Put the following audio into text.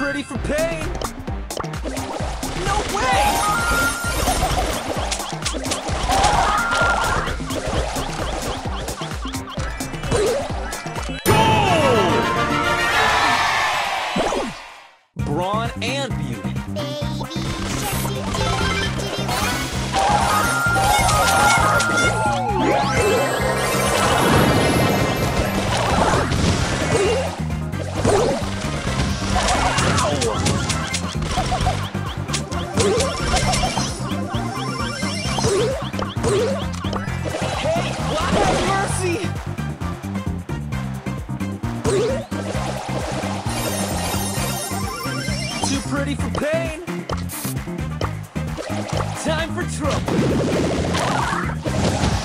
pretty for pain. No way! Brawn and beauty. Hey, have mercy! Too pretty for pain. Time for trouble.